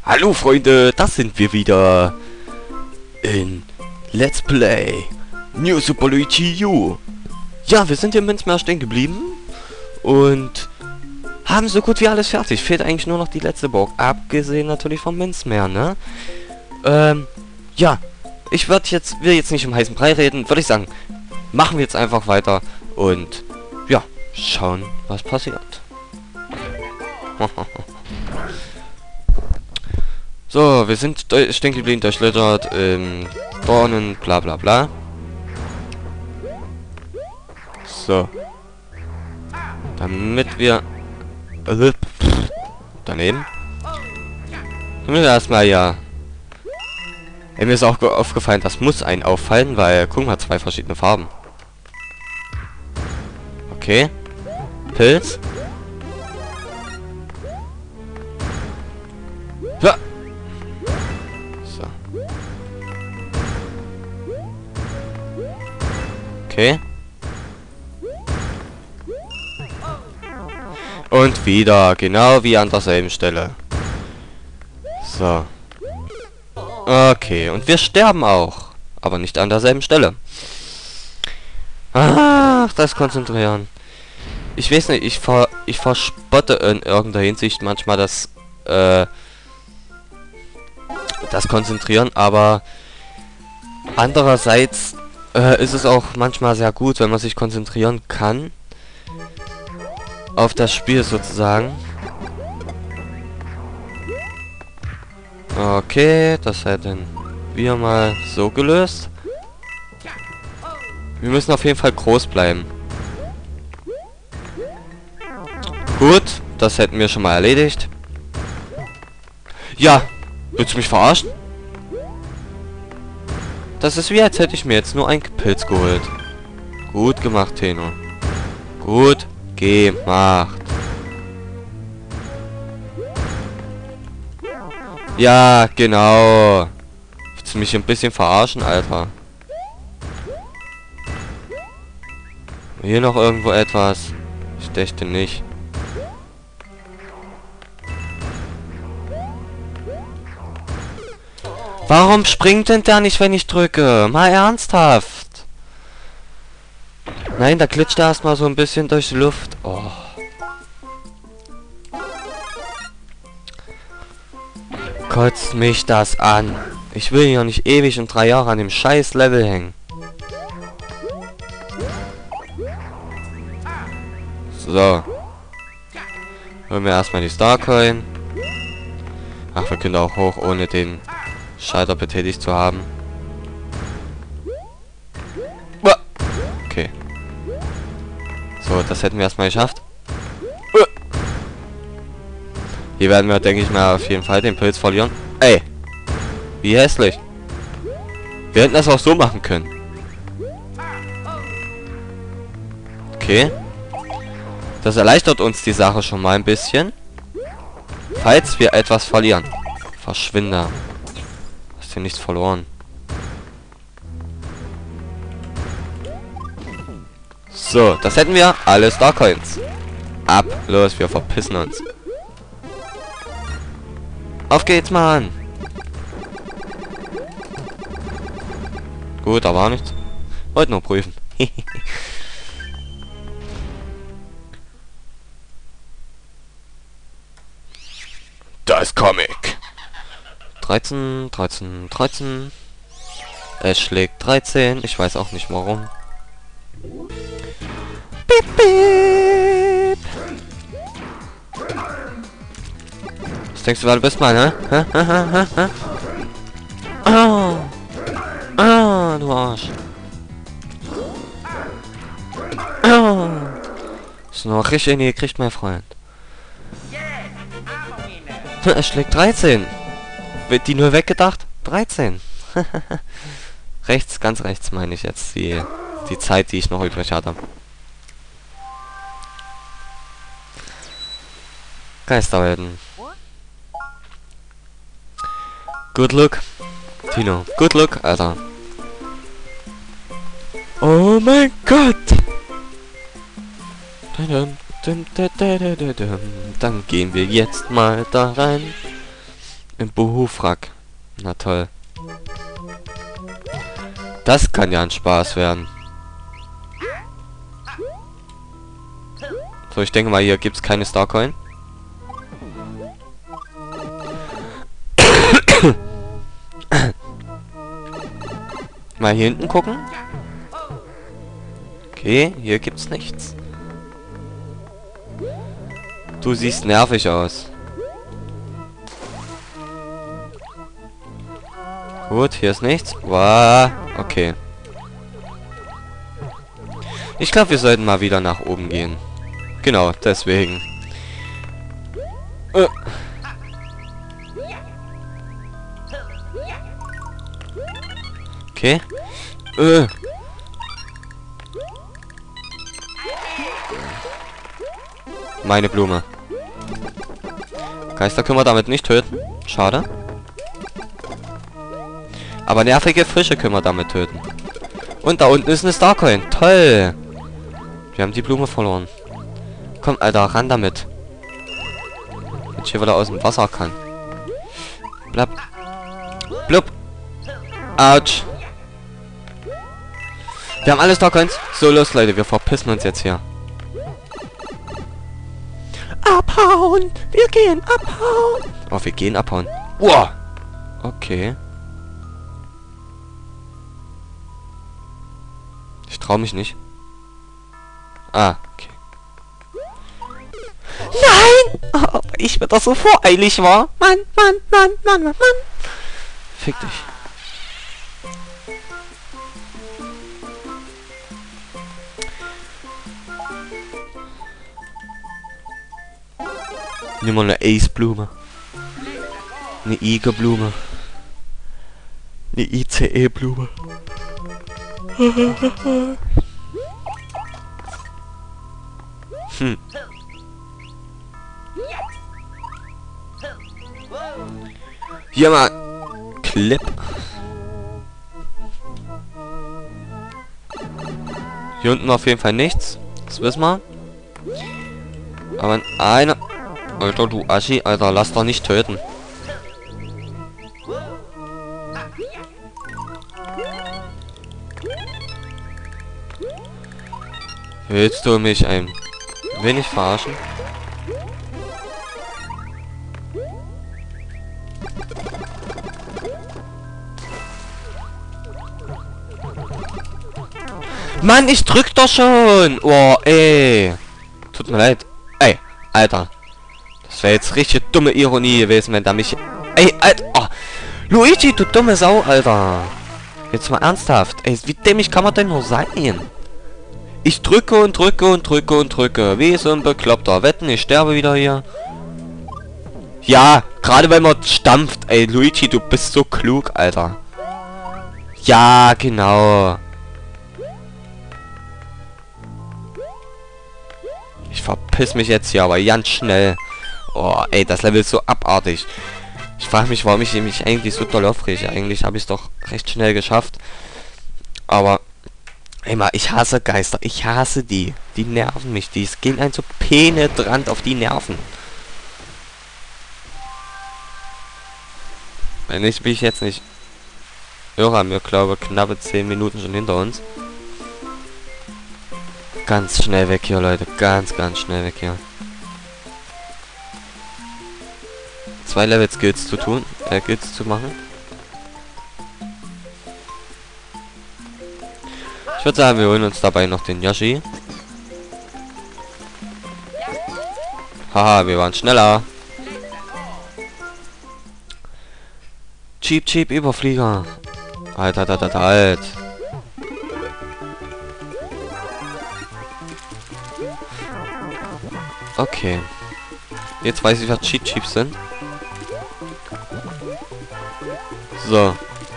Hallo Freunde, das sind wir wieder in Let's Play New Super Luigi U. Ja, wir sind hier im Minzmeer stehen geblieben und haben so gut wie alles fertig. Fehlt eigentlich nur noch die letzte Burg, abgesehen natürlich vom Minzmeer, ne? Ja, will jetzt nicht im heißen Brei reden, würde ich sagen, machen wir jetzt einfach weiter und ja, schauen, was passiert. So, wir sind stehen geblieben, durchschlittert, Dornen, bla bla bla. So. Damit wir... daneben. Damit wir erstmal ja... mir ist auch aufgefallen, das muss einen auffallen, weil, guck mal, 2 verschiedene Farben. Okay. Pilz. Ja. So. Okay. Und wieder, genau wie an derselben Stelle. So. Okay, und wir sterben auch. Aber nicht an derselben Stelle. Ach, das Konzentrieren. Ich weiß nicht, ich verspotte in irgendeiner Hinsicht manchmal das Konzentrieren, aber andererseits ist es auch manchmal sehr gut, wenn man sich konzentrieren kann auf das Spiel sozusagen. Okay, das hätten wir mal so gelöst. Wir müssen auf jeden Fall groß bleiben. Gut, das hätten wir schon mal erledigt. Ja, willst du mich verarschen? Das ist wie, als hätte ich mir jetzt nur einen Pilz geholt. Gut gemacht, Tenno. Gut gemacht. Ja, genau. Willst du mich ein bisschen verarschen, Alter? Hier noch irgendwo etwas? Ich dächte nicht. Warum springt denn der nicht, wenn ich drücke? Mal ernsthaft. Nein, da glitscht er erstmal so ein bisschen durch die Luft. Oh. Kotzt mich das an. Ich will ja nicht ewig und 3 Jahre an dem scheiß Level hängen. So. Holen wir erstmal die Starcoin. Ach, wir können auch hoch, ohne den Schalter betätigt zu haben. Okay. So, das hätten wir erstmal geschafft. Hier werden wir, denke ich mal, auf jeden Fall den Pilz verlieren. Ey! Wie hässlich. Wir hätten das auch so machen können. Okay. Das erleichtert uns die Sache schon mal ein bisschen. Falls wir etwas verlieren. Verschwinde. Hast du nichts verloren. So, das hätten wir. Alle Starcoins. Ab. Los, wir verpissen uns. Auf geht's, Mann. Gut, da war nichts. Wollte nur prüfen. Das Comic. 13, 13, 13. Es schlägt 13. Ich weiß auch nicht warum. Piep, piep. Was denkst du, wer du bist, Mann, ne? Ah. Ah, du Arsch. Ah. Ist noch richtig in die gekriegt, mein Freund. Es schlägt 13. Wird die nur weggedacht? 13. Rechts, ganz rechts meine ich jetzt die Zeit, die ich noch übrig hatte. Geisterwelten. Good luck. Tino. Good luck, Alter. Oh mein Gott. Dann gehen wir jetzt mal da rein. Im Behufrack. Na toll. Das kann ja ein Spaß werden. So, ich denke mal, hier gibt es keine Starcoin. Mal hier hinten gucken. Okay, hier gibt's nichts. Du siehst nervig aus. Gut, hier ist nichts. Wow, okay. Ich glaube, wir sollten mal wieder nach oben gehen. Genau, deswegen. Okay. Meine Blume. Geister können wir damit nicht töten. Schade. Aber nervige Fische können wir damit töten. Und da unten ist eine Starcoin. Toll. Wir haben die Blume verloren. Komm, Alter, ran damit. Wenn ich hier wieder aus dem Wasser kann. Blab. Blub. Autsch. Wir haben alle Starcoins. So, los, Leute. Wir verpissen uns jetzt hier. Abhauen. Wir gehen abhauen. Oh, wir gehen abhauen. Wow. Okay. Ich traue mich nicht. Ah, okay. Nein! Oh, ich bin doch so voreilig war. Mann. Fick dich. Nimm mal eine Ace-Blume. Eine Iger-Blume. Eine ICE-Blume. Hier mal. Clip. Hier unten auf jeden Fall nichts. Das wissen wir. Aber in einer... Alter, du Aschi, Alter, lass doch nicht töten. Willst du mich ein wenig verarschen? Mann, ich drück doch schon! Oh, ey. Tut mir leid. Ey, Alter. Das wäre jetzt richtig dumme Ironie gewesen, wenn da mich... Ey, Alter. Oh. Luigi, du dumme Sau, Alter. Jetzt mal ernsthaft. Ey, wie dämlich kann man denn nur sein? Ich drücke und drücke und drücke und drücke. Wie so ein Bekloppter. Wetten, ich sterbe wieder hier. Ja, gerade wenn man stampft. Ey, Luigi, du bist so klug, Alter. Ja, genau. Ich verpiss mich jetzt hier, aber ganz schnell. Oh, ey, das Level ist so abartig. Ich frage mich, warum ich mich eigentlich so doll aufrege. Eigentlich habe ich es doch recht schnell geschafft. Aber, ey mal, ich hasse Geister. Ich hasse die. Die nerven mich. Die gehen ein so penetrant auf die Nerven. Wenn ich mich jetzt nicht höre, haben wir, glaube ich, knappe 10 Minuten schon hinter uns. Ganz schnell weg hier, Leute. Ganz schnell weg hier. 2 Levels Skills zu tun. Skills zu machen. Ich würde sagen, wir holen uns dabei noch den Yoshi. Haha, wir waren schneller. Cheap Überflieger. Halt. Okay. Jetzt weiß ich, was Cheap sind. So.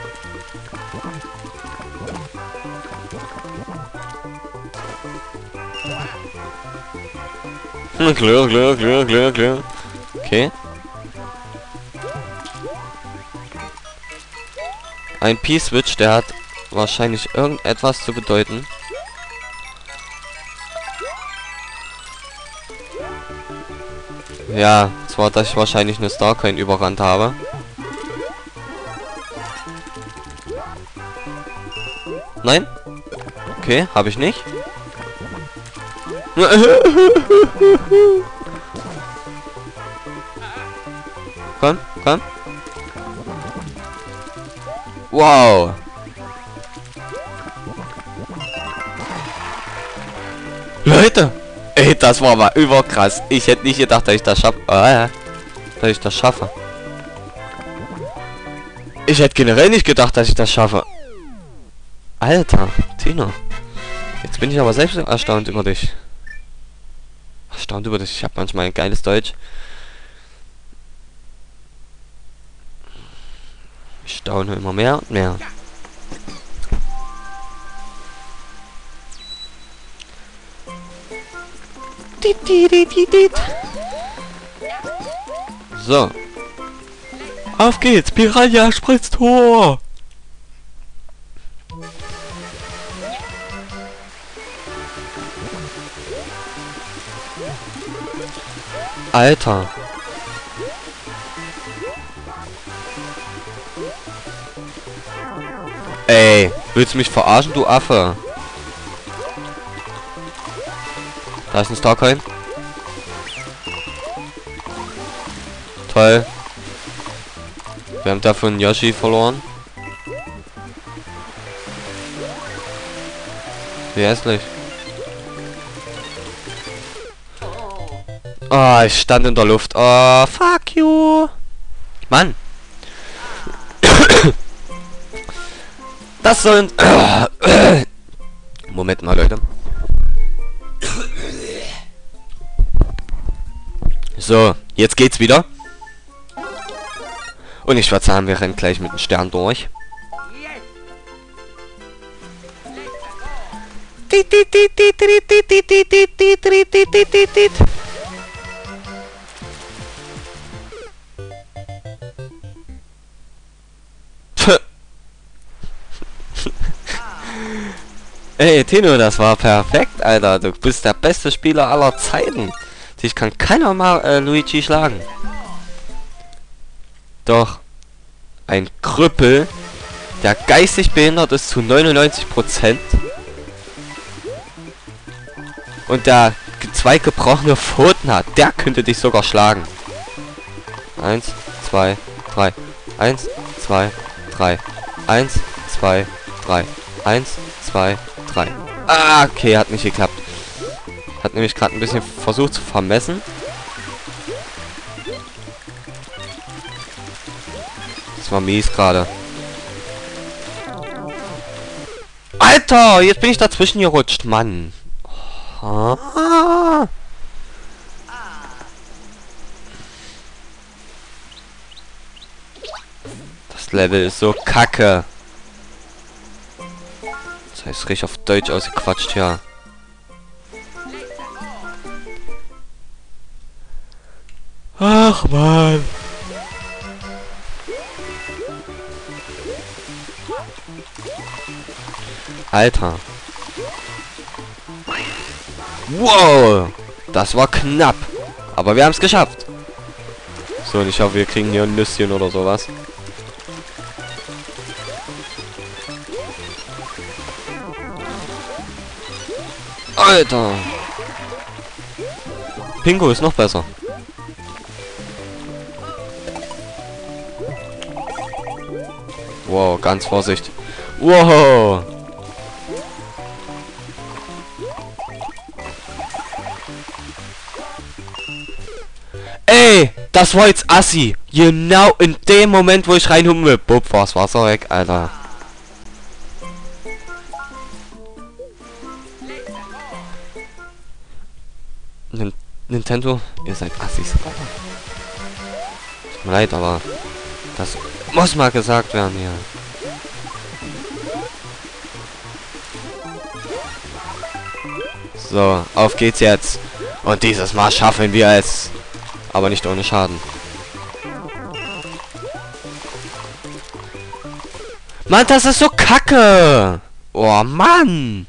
Klar. Okay. Ein P-Switch, der hat wahrscheinlich irgendetwas zu bedeuten. Ja, zwar, dass ich wahrscheinlich eine Starcoin überrannt habe. Nein? Okay, habe ich nicht. Komm, komm. Wow. Leute. Ey, das war mal überkrass. Ich hätte nicht gedacht, dass ich das schaffe. Dass ich das schaffe. Ich hätte generell nicht gedacht, dass ich das schaffe. Alter, Tino. Jetzt bin ich aber selbst erstaunt über dich. Erstaunt über dich. Ich habe manchmal ein geiles Deutsch. Ich staune immer mehr und mehr. So. Auf geht's, Piranha spritzt Tor. Alter. Ey, willst du mich verarschen, du Affe? Da ist ein Starcoin. Toll. Wir haben davon Yoshi verloren. Wie hässlich. Ah, ich stand in der Luft. Oh, fuck you. Mann. Das sollen... Moment mal, Leute. So, jetzt geht's wieder. Und ich würde sagen, wir rennen gleich mit dem Stern durch. Ey, Tino, das war perfekt, Alter. Du bist der beste Spieler aller Zeiten. Dich kann keiner mal Luigi schlagen. Doch. Ein Krüppel, der geistig behindert ist zu 99%. Und der zwei gebrochene Pfoten hat, der könnte dich sogar schlagen. 1, 2, 3. 1, 2, 3. 1, 2, 3. 1, 2, 3. Ah, okay, hat nicht geklappt. Hat nämlich gerade ein bisschen versucht zu vermessen. Das war mies gerade. Alter, jetzt bin ich dazwischen gerutscht, Mann. Ah. Das Level ist so kacke. Das heißt richtig auf Deutsch ausgequatscht, ja. Ach, Mann. Alter. Wow. Das war knapp. Aber wir haben es geschafft. So, und ich hoffe, wir kriegen hier ein Nüsschen oder sowas. Alter. Pingo ist noch besser. Wow, ganz Vorsicht. Wow. Ey, das war jetzt assi. Genau in dem Moment, wo ich reinhupen will. Bupp, war das Wasser weg, Alter. Nintendo, ihr seid assis. Tut mir leid, aber das muss mal gesagt werden hier. So, auf geht's jetzt. Und dieses Mal schaffen wir es. Aber nicht ohne Schaden. Mann, das ist so kacke. Oh, Mann.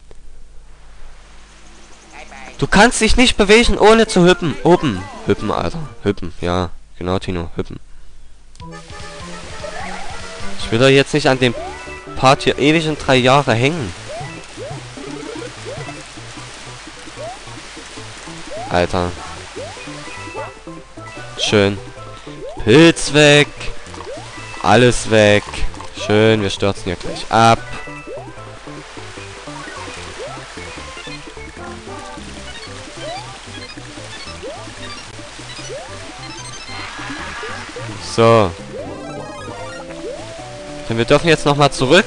Du kannst dich nicht bewegen, ohne zu hüppen. Hüppen, Alter. Hüppen, ja. Genau, Tino. Hüppen. Ich will doch jetzt nicht an dem Part hier ewig in 3 Jahre hängen. Alter. Schön. Pilz weg. Alles weg. Schön, wir stürzen hier gleich ab. So. Denn wir dürfen jetzt nochmal zurück.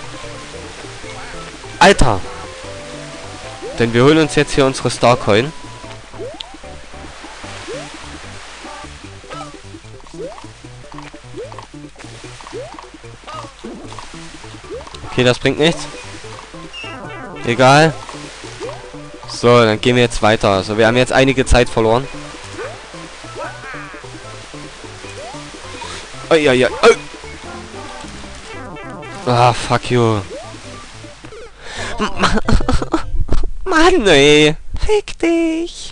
Alter! Denn wir holen uns jetzt hier unsere Starcoin. Okay, das bringt nichts. Egal. So, dann gehen wir jetzt weiter. Also wir haben jetzt einige Zeit verloren. Oh, ja, ja. Oh. Ah, fuck you. Mann, ey. Fick dich.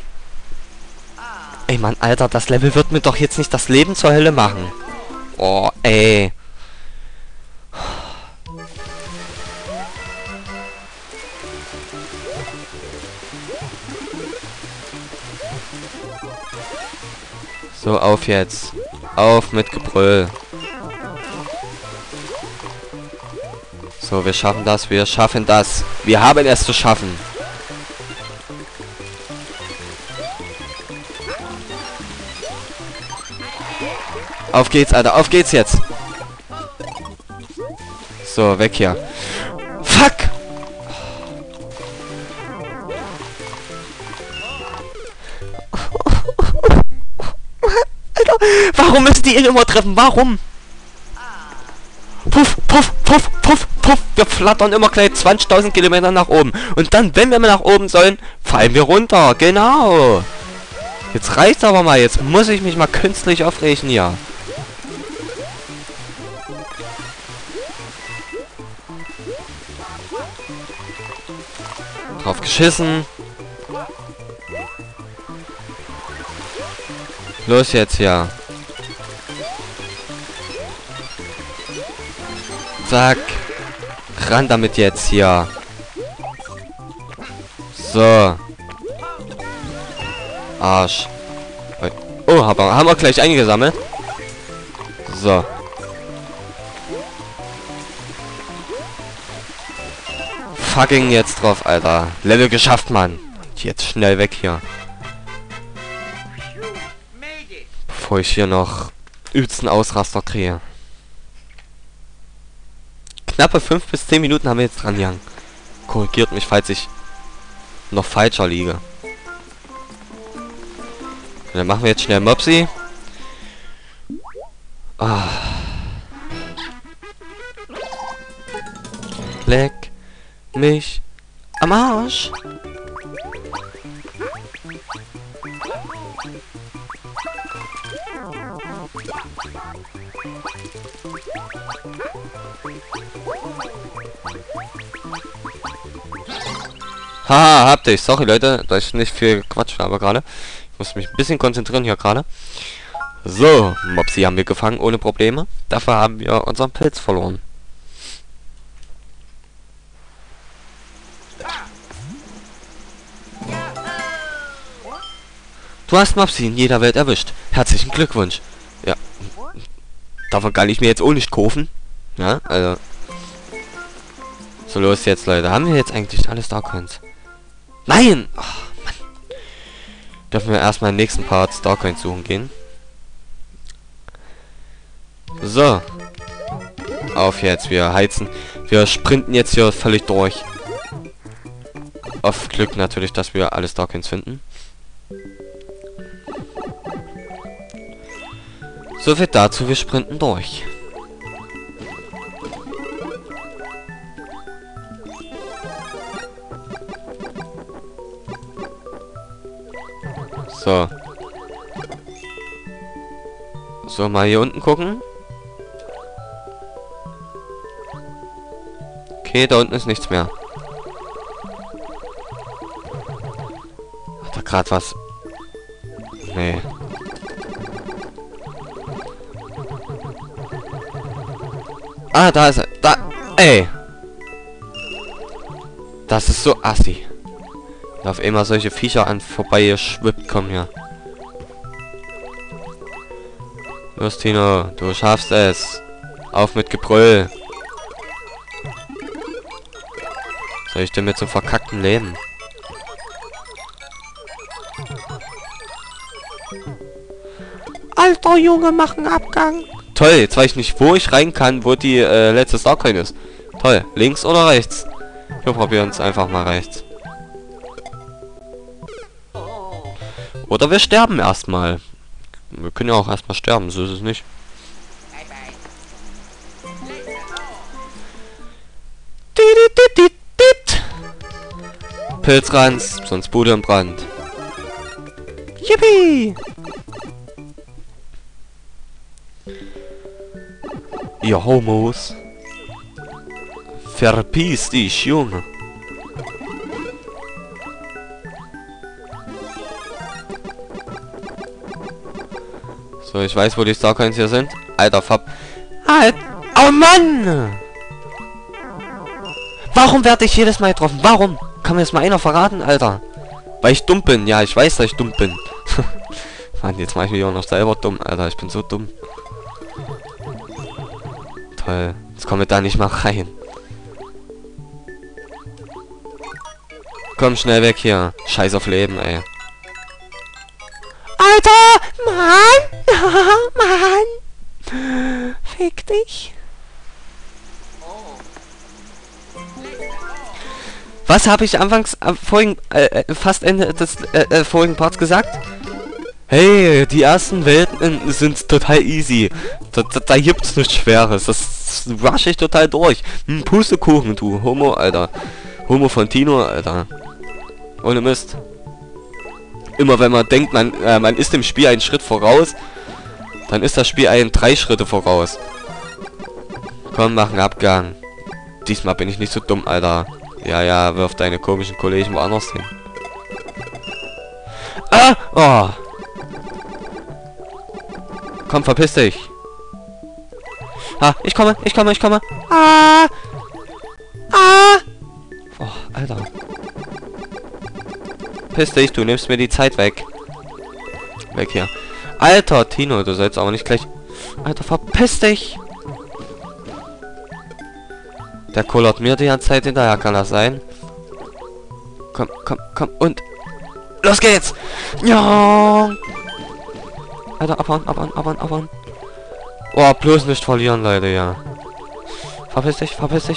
Ey, Mann, Alter, das Level wird mir doch jetzt nicht das Leben zur Hölle machen. Oh, ey. So, auf jetzt. Auf mit Gebrüll. So, wir schaffen das, wir schaffen das. Wir haben es zu schaffen. Auf geht's, Alter, auf geht's jetzt. So, weg hier. Fuck! Alter, warum müssen die ihn immer treffen? Warum? Puff, puff, puff, puff, puff. Wir flattern immer gleich 20.000 Kilometer nach oben. Und dann, wenn wir mal nach oben sollen, fallen wir runter. Genau. Jetzt reicht's aber mal. Jetzt muss ich mich mal künstlich aufregen hier. Drauf geschissen. Los jetzt hier. Zack. Ran damit jetzt hier. So. Arsch. Oh, haben wir gleich eingesammelt. So. Fucking jetzt drauf, Alter. Level geschafft, Mann. Jetzt schnell weg hier. Bevor ich hier noch übelsten Ausraster kriege. Knappe 5 bis 10 Minuten haben wir jetzt dran gegangen. Korrigiert mich, falls ich noch falscher liege. Und dann machen wir jetzt schnell Mopsi. Ah. Leck mich am Arsch. Haha, habt ihr. Sorry, Leute, dass ich nicht viel gequatscht habe gerade. Ich muss mich ein bisschen konzentrieren hier gerade. So, Mopsi haben wir gefangen ohne Probleme. Dafür haben wir unseren Pilz verloren. Du hast Mopsi in jeder Welt erwischt. Herzlichen Glückwunsch. Ja. Davon kann ich mir jetzt auch nicht kaufen. Ja, also. So, los jetzt, Leute. Haben wir jetzt eigentlich alle Starcoins? Nein! Ach, Mann. Dürfen wir erstmal im nächsten Part Starcoins suchen gehen. So. Auf jetzt. Wir heizen. Wir sprinten jetzt hier völlig durch. Auf Glück natürlich, dass wir alle Starcoins finden. So viel dazu. Wir sprinten durch. So. So, mal hier unten gucken. Okay, da unten ist nichts mehr. Hat da gerade was? Nee. Ah, da ist er. Da. Ey! Das ist so assi. Und auf einmal solche Viecher an vorbei geschwippt kommen hier. Los, Tino, du schaffst es. Auf mit Gebrüll. Soll ich denn mit so verkackten Leben? Alter Junge, mach einen Abgang. Toll, jetzt weiß ich nicht, wo ich rein kann, wo die letzte Starcoin ist. Toll, links oder rechts? Wir probieren es einfach mal rechts. Oder wir sterben erstmal. Wir können ja auch erstmal sterben, so ist es nicht. Pilzranz, sonst Bude im Brand. Yippie! Ihr Homos. Verpiss dich, Junge. So, ich weiß, wo die Starcoins hier sind. Alter, Oh Mann! Warum werde ich jedes Mal getroffen? Warum? Kann mir das mal einer verraten, Alter? Weil ich dumm bin. Ja, ich weiß, dass ich dumm bin. Mann, jetzt mache ich mich auch noch selber dumm, Alter. Ich bin so dumm. Toll. Jetzt komme ich da nicht mal rein. Komm schnell weg hier. Scheiß auf Leben, ey. Alter! Mann! Mann! Fick dich. Was habe ich anfangs fast Ende des vorigen Parts gesagt? Hey, die ersten Welten sind total easy. Da gibt's nichts Schweres. Das rush ich total durch. Pustekuchen, du Homo, Alter. Homo von Tino, Alter. Ohne Mist. Immer wenn man denkt, man ist dem Spiel einen Schritt voraus, dann ist das Spiel 3 Schritte voraus. Komm, mach einen Abgang. Diesmal bin ich nicht so dumm, Alter. Ja, wirf deine komischen Kollegen woanders hin. Ah! Oh! Komm, verpiss dich! Ah, ich komme! Ah! Ah! Oh, Alter. Piss dich, du nimmst mir die Zeit weg. Weg hier. Alter, Tino, du sollst aber nicht gleich... Alter, verpiss dich! Der kullert mir die ganze Zeit hinterher, kann das sein? Komm, und... Los geht's! Ja! Alter, abhauen. Oh, bloß nicht verlieren, Leute, ja. Verpiss dich.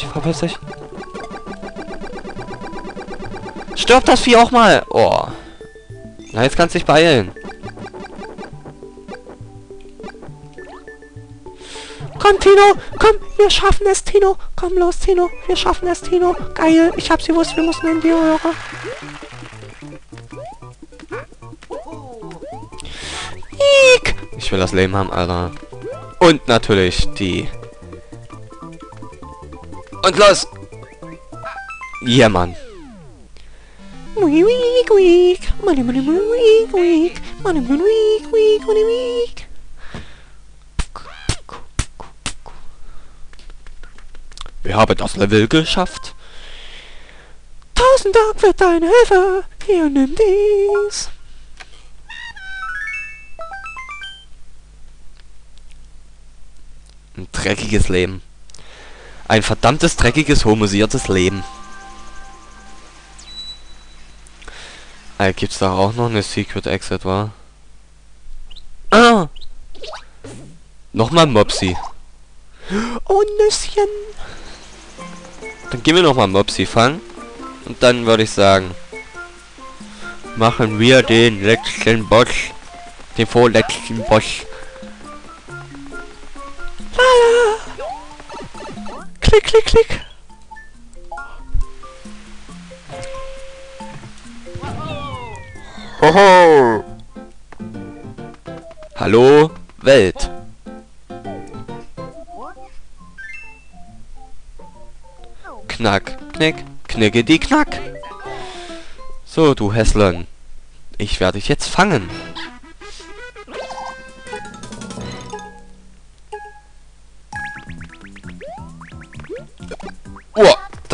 Stirb das Vieh auch mal! Oh. Na, jetzt kannst du dich beeilen. Komm, Tino! Komm, wir schaffen es, Tino! Komm los, Tino! Wir schaffen es, Tino! Geil! Ich hab's gewusst, wir mussten in die Röhre. Ick! Ich will das Leben haben, Alter. Und natürlich die... Und los! Ja, Mann. Wir haben das Level geschafft. 1000 Dank für deine Hilfe. Hier, nimm dies. Ein dreckiges Leben. Ein verdammtes, dreckiges, homosiertes Leben. Gibt's da auch noch eine Secret Exit, wa? Ah! Nochmal Mopsi. Oh, Nüsschen. Dann gehen wir nochmal Mopsi fangen. Und dann würde ich sagen, machen wir den letzten Boss. Den vorletzten Boss. Lala. Klick. Hoho. Hallo, Welt. Knack, knicke die Knack. So, du Hässlern. Ich werde dich jetzt fangen.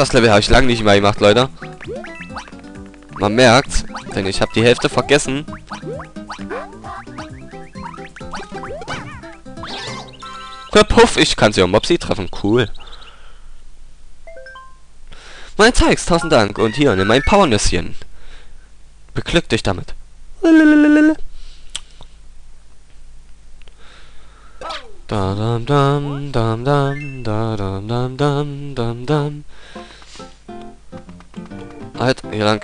Das Level habe ich lange nicht mehr gemacht, Leute. Man merkt's, denn ich habe die Hälfte vergessen. Ja, puff, ich kann sie auf Mopsy treffen. Cool. Mein Zeugs, 1000 Dank. Und hier, nimm mein Powernüsschen. Beglück dich damit. Da dam dam dam dam da dam dam dam dam dam. Halt, hier lang.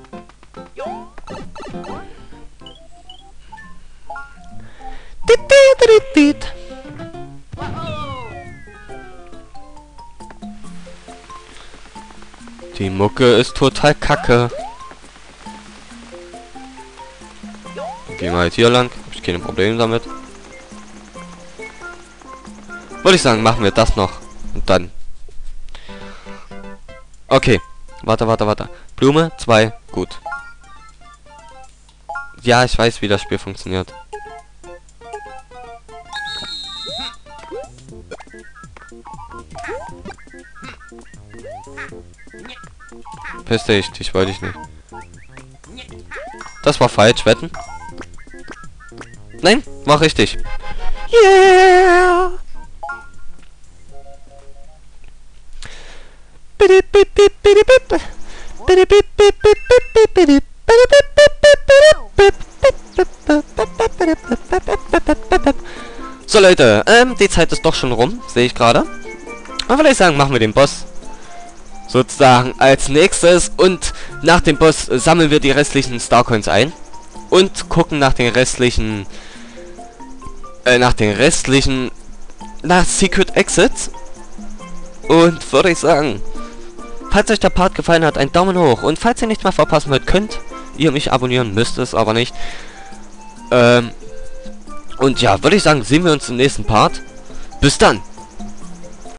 Die Mucke ist total kacke. Gehen wir halt hier lang. Hab ich keine Probleme damit. Würde ich sagen, machen wir das noch. Und dann. Okay. Warte. Blume, 2. Gut. Ja, ich weiß, wie das Spiel funktioniert. Piss dich wollte ich nicht. Das war falsch, wetten? Nein, war richtig. Yeah! So Leute, die Zeit ist doch schon rum, sehe ich gerade. Aber würde ich sagen, machen wir den Boss sozusagen als nächstes und nach dem Boss sammeln wir die restlichen Starcoins ein und gucken nach Secret Exits. Und würde ich sagen, falls euch der Part gefallen hat, einen Daumen hoch. Und falls ihr nichts mehr verpassen wollt, könnt ihr mich abonnieren, müsst es aber nicht. Und ja, würde ich sagen, sehen wir uns im nächsten Part. Bis dann!